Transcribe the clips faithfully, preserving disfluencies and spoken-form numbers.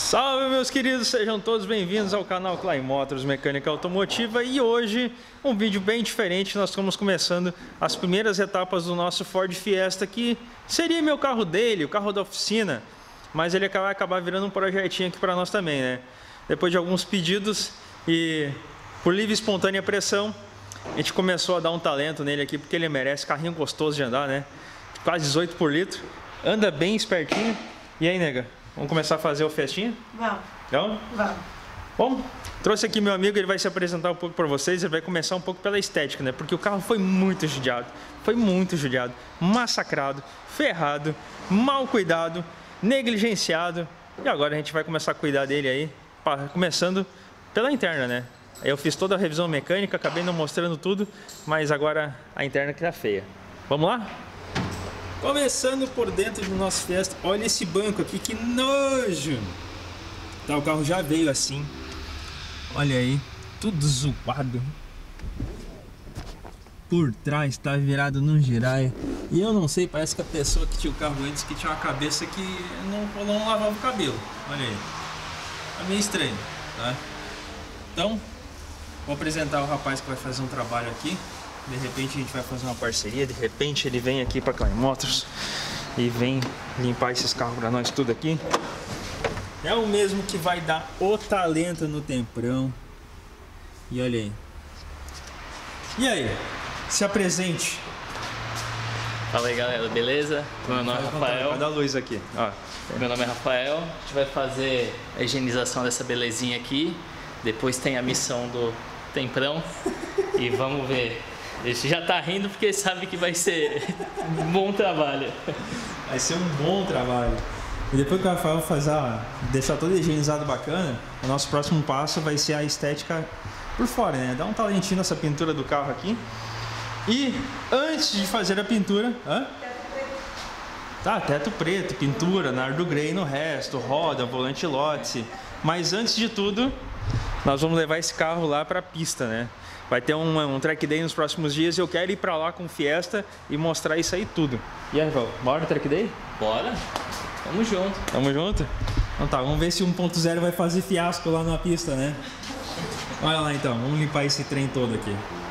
Salve, meus queridos, sejam todos bem-vindos ao canal Klein Motors Mecânica Automotiva. E hoje um vídeo bem diferente. Nós estamos começando as primeiras etapas do nosso Ford Fiesta, que seria meu carro dele, o carro da oficina, mas ele vai acabar virando um projetinho aqui para nós também, né? Depois de alguns pedidos e por livre e espontânea pressão, a gente começou a dar um talento nele aqui, porque ele merece. Carrinho gostoso de andar, né? Quase dezoito por litro, anda bem espertinho. E aí, nega? Vamos começar a fazer o festinha? Vamos. Vamos? Vamos. Bom, trouxe aqui meu amigo, ele vai se apresentar um pouco para vocês. Ele vai começar um pouco pela estética, né? Porque o carro foi muito judiado, foi muito judiado, massacrado, ferrado, mal cuidado, negligenciado. E agora a gente vai começar a cuidar dele aí, começando pela interna, né? Eu fiz toda a revisão mecânica, acabei não mostrando tudo, mas agora a interna que tá feia. Vamos lá? Começando por dentro do nosso Fiesta, olha esse banco aqui, que nojo! Tá, o carro já veio assim, olha aí, tudo zoado. Por trás tá virado num giraia. E eu não sei, parece que a pessoa que tinha o carro antes que tinha uma cabeça que não, não lavava o cabelo. Olha aí, é meio estranho, tá? Então, vou apresentar o rapaz que vai fazer um trabalho aqui. De repente a gente vai fazer uma parceria, de repente ele vem aqui para Klein Motors e vem limpar esses carros para nós tudo aqui. É o mesmo que vai dar o talento no temprão. E olha aí. E aí? Se apresente. Fala aí, galera, beleza? Meu nome é Rafael. Vai dar luz aqui. Ó. Meu nome é Rafael. A gente vai fazer a higienização dessa belezinha aqui. Depois tem a missão do temprão. E vamos ver. Ele já tá rindo porque sabe que vai ser um bom trabalho. Vai ser um bom trabalho. E depois que o Rafael fazer, deixar todo higienizado bacana, o nosso próximo passo vai ser a estética por fora, né? Dar um talentinho nessa pintura do carro aqui. E antes de fazer a pintura... Hã? Tá, teto preto, pintura, nardo grey no resto, roda, volante Lotus. Mas antes de tudo, nós vamos levar esse carro lá pra pista, né? Vai ter um, um track day nos próximos dias e eu quero ir pra lá com o Fiesta e mostrar isso aí tudo. E aí, Rafael, bora no track day? Bora? Tamo junto. Tamo junto? Então tá, vamos ver se um ponto zero vai fazer fiasco lá na pista, né? Olha lá então, vamos limpar esse trem todo aqui.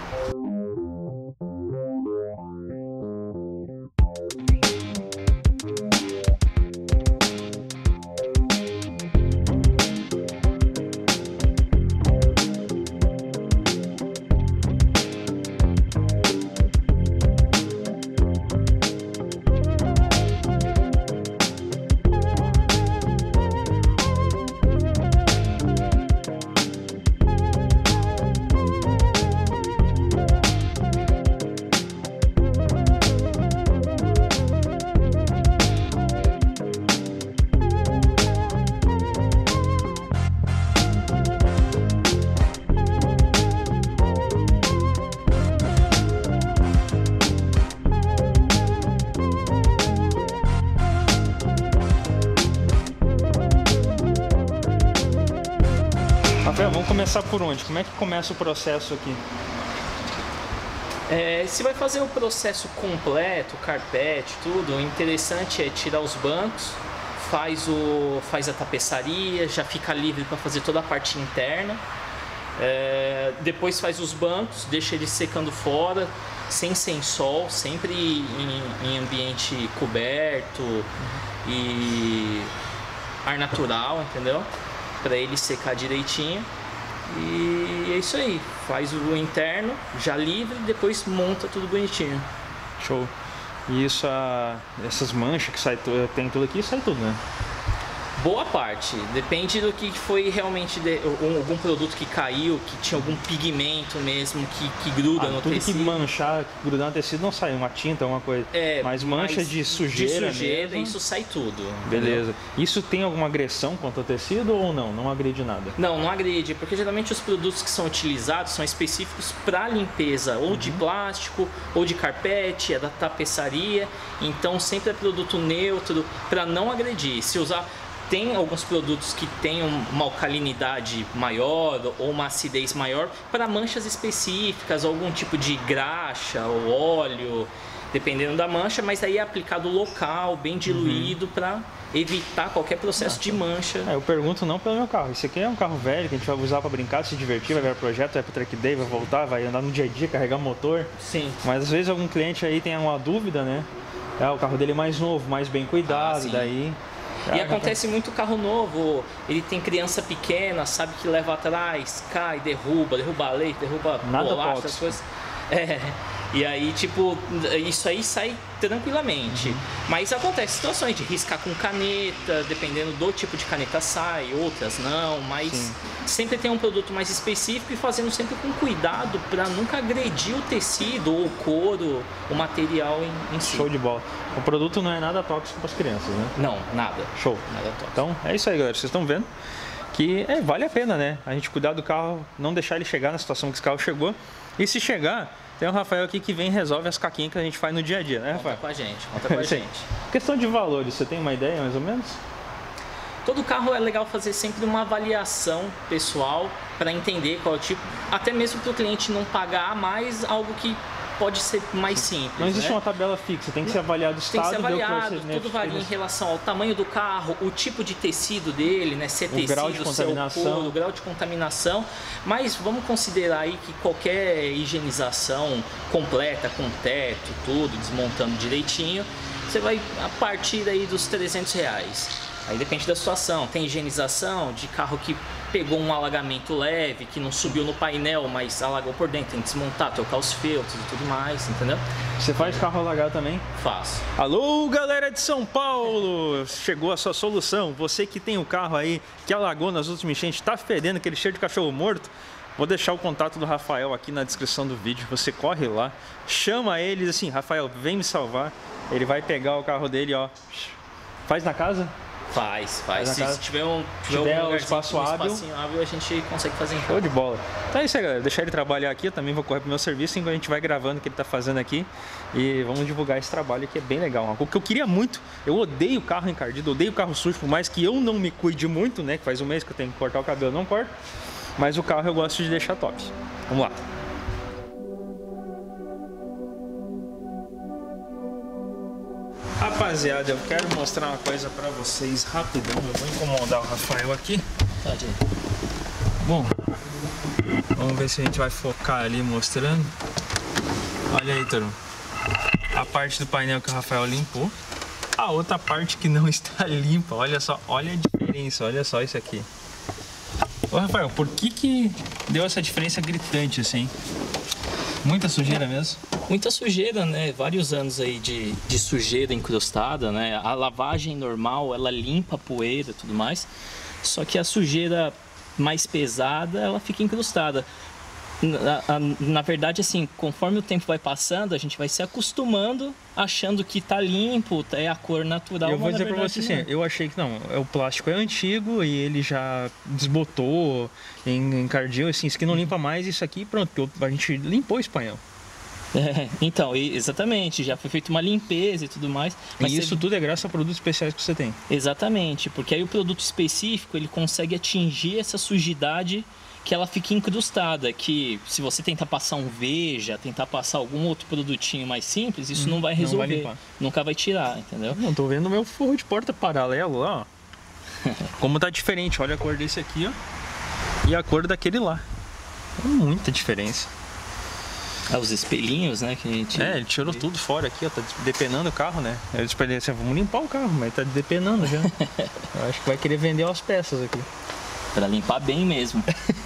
Vamos começar por onde? Como é que começa o processo aqui? É, se vai fazer o processo completo, carpete, tudo, o interessante é tirar os bancos, faz, o, faz a tapeçaria, já fica livre para fazer toda a parte interna. É, depois faz os bancos, deixa eles secando fora, sem sem sol, sempre em, em ambiente coberto e ar natural, entendeu? Para ele secar direitinho. E é isso aí, faz o interno já livre, depois monta tudo bonitinho. Show. E isso, a, essas manchas que sai, tem tudo aqui, sai tudo, né? Boa parte, depende do que foi realmente, de, algum produto que caiu, que tinha algum pigmento mesmo, que, que gruda ah, no tudo tecido. Que manchar, que grudar no tecido não sai, uma tinta, uma coisa. É, mas mancha de sujeira, de sujeira mesmo, isso sai tudo. Beleza. Entendeu? Isso tem alguma agressão contra o tecido ou não? Não agride nada? Não, não agride, porque geralmente os produtos que são utilizados são específicos para limpeza, ou uhum. de plástico, ou de carpete, é da tapeçaria, então sempre é produto neutro para não agredir. Se usar... Tem alguns produtos que têm uma alcalinidade maior ou uma acidez maior para manchas específicas, algum tipo de graxa ou óleo. dependendo da mancha, mas aí é aplicado local, bem diluído, uhum. para evitar qualquer processo ah, de mancha. É, eu pergunto não pelo meu carro. Esse aqui é um carro velho que a gente vai usar para brincar, se divertir, vai virar projeto, vai para track day, vai voltar, vai andar no dia a dia, carregar motor. Sim. Mas às vezes algum cliente aí tem uma dúvida, né? Ah, o carro dele é mais novo, mais bem cuidado, ah, daí... E acontece muito carro novo, ele tem criança pequena, sabe que leva atrás, cai, derruba, derruba leite, derruba Nada bolacha, essas coisas. É, e aí, tipo, isso aí sai tranquilamente. Uhum. Mas acontece situações de riscar com caneta, dependendo do tipo de caneta sai, outras não, mas Sim. sempre tem um produto mais específico e fazendo sempre com cuidado para nunca agredir o tecido ou o couro, o material em, em si. Show de bola. O produto não é nada tóxico para as crianças, né? Não, nada. Show. Nada tóxico. Então, é isso aí, galera. Vocês estão vendo que é, vale a pena, né? A gente cuidar do carro, não deixar ele chegar na situação que esse carro chegou. E se chegar, tem o Rafael aqui que vem e resolve as caquinhas que a gente faz no dia a dia, né, Rafael? Conta com a gente, conta com a gente. Questão de valores, você tem uma ideia mais ou menos? Todo carro é legal fazer sempre uma avaliação pessoal para entender qual é o tipo, até mesmo para o cliente não pagar mais algo que pode ser mais simples. Não existe né? uma tabela fixa, tem que ser avaliado o estado. Tem que ser avaliado, deu tudo varia em relação ao tamanho do carro, o tipo de tecido dele, né? Se é tecido, grau de contaminação. se é o couro, o grau de contaminação. Mas vamos considerar aí que qualquer higienização completa, com teto, tudo, desmontando direitinho, você vai a partir aí dos trezentos reais. Aí depende da situação. Tem higienização de carro que pegou um alagamento leve, que não subiu no painel, mas alagou por dentro. Tem que desmontar, trocar os filtros e tudo mais, entendeu? Você faz carro alagar também? Faço. Alô, galera de São Paulo! Chegou a sua solução. Você que tem o carro aí, que alagou nas últimas enchentes, tá fedendo, aquele cheiro de cachorro morto. Vou deixar o contato do Rafael aqui na descrição do vídeo. Você corre lá, chama ele assim, Rafael, vem me salvar. Ele vai pegar o carro dele, ó. Faz na casa? Faz, faz. Se, se tiver um, tiver tiver um espaço hábil, hábil, a gente consegue fazer em casa. Show de bola. Então é isso aí, galera. Deixar ele trabalhar aqui. Eu também vou correr pro meu serviço enquanto a gente vai gravando o que ele tá fazendo aqui. E vamos divulgar esse trabalho que é bem legal. O que eu queria muito, eu odeio carro encardido, odeio carro sujo, por mais que eu não me cuide muito, né? Que faz um mês que eu tenho que cortar o cabelo, eu não corto. Mas o carro eu gosto de deixar top. Vamos lá. Rapaziada, eu quero mostrar uma coisa pra vocês rapidão. Eu vou incomodar o Rafael aqui. Pode ir. Bom, vamos ver se a gente vai focar ali mostrando. Olha aí, Toro. A parte do painel que o Rafael limpou. A outra parte que não está limpa. Olha só, olha a diferença. Olha só isso aqui. Ô, Rafael, por que que deu essa diferença gritante assim? Muita sujeira mesmo? Muita sujeira, né? Vários anos aí de, de sujeira encrustada, né? A lavagem normal, ela limpa a poeira e tudo mais. Só que a sujeira mais pesada, ela fica encrustada. Na, a, na verdade, assim, conforme o tempo vai passando, a gente vai se acostumando, achando que tá limpo, é a cor natural. Eu vou dizer pra você assim, eu achei que não, o plástico é antigo e ele já desbotou, encardiu, assim, isso aqui não limpa mais, isso aqui, pronto, a gente limpou esse painel. É, então, exatamente, já foi feita uma limpeza e tudo mais. Mas e isso você... tudo é graças a produtos especiais que você tem. Exatamente, porque aí o produto específico, ele consegue atingir essa sujidade que ela fica incrustada, que se você tentar passar um Veja, tentar passar algum outro produtinho mais simples, isso hum, não vai resolver, não vai nunca vai tirar, entendeu? Não, tô vendo o meu forro de porta paralelo lá, ó. Como tá diferente, olha a cor desse aqui, ó, e a cor daquele lá. É muita diferença. Ah, os espelhinhos, né, que a gente... É, ele tirou tudo fora aqui, ó, tá depenando o carro, né? Eu disse pra ele assim, vamos limpar o carro, mas tá depenando já. Eu acho que vai querer vender as peças aqui. Pra limpar bem mesmo.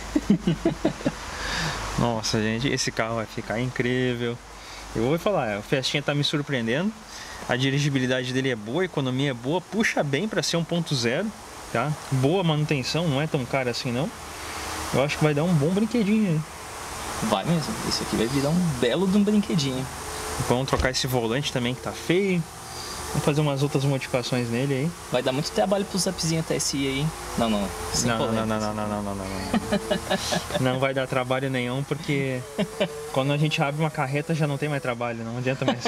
Nossa, gente, esse carro vai ficar incrível. Eu vou falar, o Festinha tá me surpreendendo. A dirigibilidade dele é boa, a economia é boa, puxa bem para ser um ponto zero, tá? Boa manutenção, não é tão caro assim não. Eu acho que vai dar um bom brinquedinho aí. Vai mesmo, esse aqui vai virar um belo de um brinquedinho. Vamos trocar esse volante também que tá feio. Vamos fazer umas outras modificações nele aí. Vai dar muito trabalho pro Zapzinho T S I aí, hein? Não, não. Não, não, não, não, não, não, não, não, não. Não vai dar trabalho nenhum, porque quando a gente abre uma carreta já não tem mais trabalho, não adianta mais.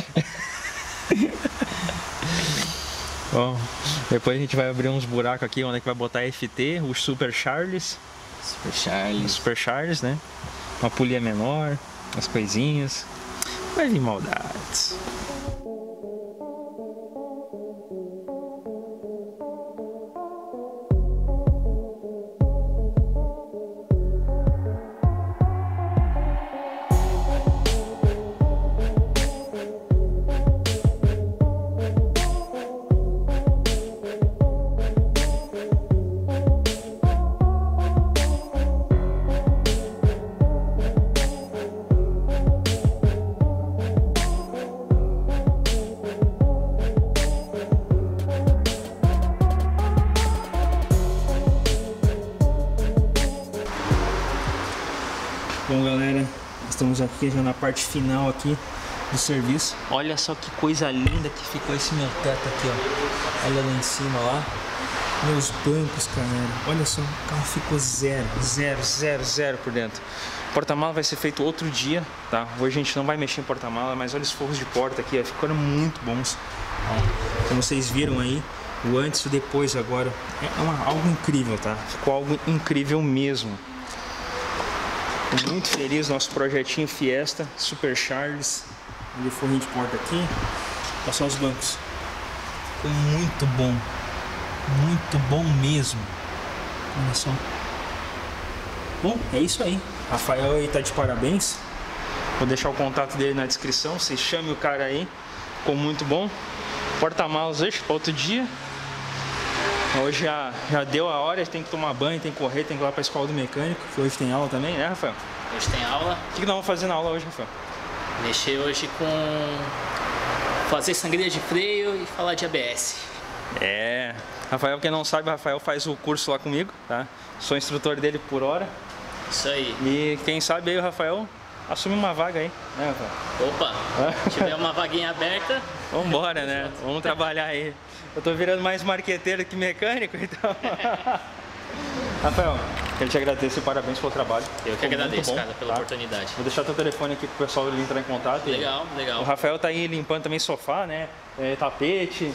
Bom, depois a gente vai abrir uns buracos aqui onde é que vai botar F T, os Super Charles. Super Charles. Os Super Charles, né? Uma polia menor, as coisinhas. Vai vir maldades. aqui já na parte final aqui do serviço. Olha só que coisa linda que ficou esse meu teto aqui, ó. Olha lá em cima, lá. Meus bancos, cara. Olha só, o carro ficou zero, zero, zero, zero por dentro. O porta-mala vai ser feito outro dia, tá? Hoje a gente não vai mexer em porta-mala, mas olha os forros de porta aqui, ó. Ficaram muito bons. Ó, como vocês viram aí, o antes e o depois agora. É uma, algo incrível, tá? Ficou algo incrível mesmo. Tô muito feliz, nosso projetinho Fiesta, Super Charles. Olha o forrinho de porta aqui. Olha só os bancos. Ficou muito bom. Muito bom mesmo. Olha só. Bom, é isso aí. Rafael aí tá de parabéns. Vou deixar o contato dele na descrição. Você chame o cara aí. Ficou muito bom. Porta-malas hoje para outro dia. Hoje já, já deu a hora, tem que tomar banho, tem que correr, tem que ir lá para a escola do mecânico, que hoje tem aula também, né, Rafael? Hoje tem aula. O que, que nós vamos fazer na aula hoje, Rafael? Mexer hoje com fazer sangria de freio e falar de A B S. É, Rafael, quem não sabe, Rafael faz o curso lá comigo, tá? Sou instrutor dele por hora. Isso aí. E quem sabe aí o Rafael assume uma vaga aí, né, Rafael? Opa, se tiver uma vaguinha aberta... Vamos embora, né? Vamos trabalhar aí. Eu tô virando mais marqueteiro que mecânico, então... Rafael, quero te agradecer e parabéns pelo trabalho. Eu que agradeço, bom, cara, pela tá? oportunidade. Vou deixar teu telefone aqui pro pessoal entrar em contato. Legal, legal. O Rafael tá aí limpando também sofá, né? É, tapete,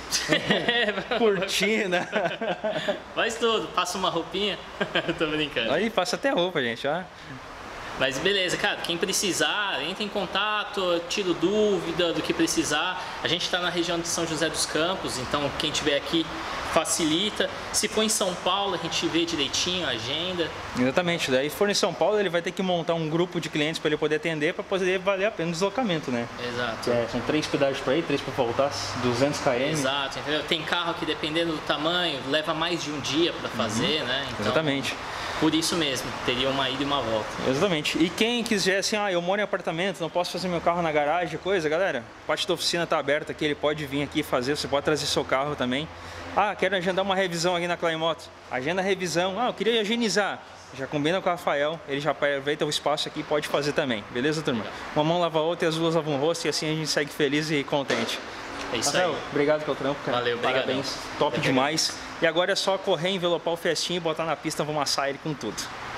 cortina. Faz tudo, passa uma roupinha. Tô brincando. Aí passa até roupa, gente, ó. Mas beleza, cara, quem precisar, entra em contato, tiro dúvida do que precisar. A gente está na região de São José dos Campos, então quem tiver aqui facilita. Se for em São Paulo, a gente vê direitinho a agenda. Exatamente, daí se for em São Paulo, ele vai ter que montar um grupo de clientes para ele poder atender, para poder valer a pena o deslocamento, né? Exato. É, são três pedágios para ir, três para voltar, duzentos quilômetros. Exato, entendeu? Tem carro que, dependendo do tamanho, leva mais de um dia para fazer, uhum. né? Então, exatamente. Por isso mesmo, teria uma ida e uma volta. Exatamente. E quem quiser assim, ah, eu moro em apartamento, não posso fazer meu carro na garagem, coisa, galera, a parte da oficina está aberta aqui, ele pode vir aqui fazer, você pode trazer seu carro também. Ah, quero agendar uma revisão aqui na Klein Motos. Agenda a revisão. Ah, eu queria higienizar. Já combina com o Rafael, ele já aproveita o espaço aqui e pode fazer também. Beleza, turma? Uma mão lava a outra e as duas lavam o rosto e assim a gente segue feliz e contente. É isso Rafael, aí. Obrigado pelo trampo, cara. Valeu, obrigado. Parabéns. Top demais. E agora é só correr, envelopar o festinho, botar na pista, vamos amassar ele com tudo.